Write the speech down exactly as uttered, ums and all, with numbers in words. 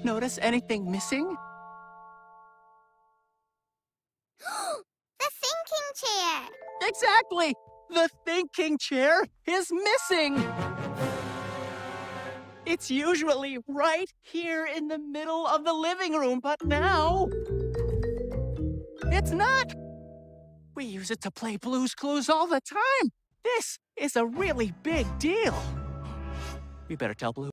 Notice anything missing? The thinking chair! Exactly! The thinking chair is missing! It's usually right here in the middle of the living room, but now... it's not! We use it to play Blue's Clues all the time! This is a really big deal! We better tell Blue.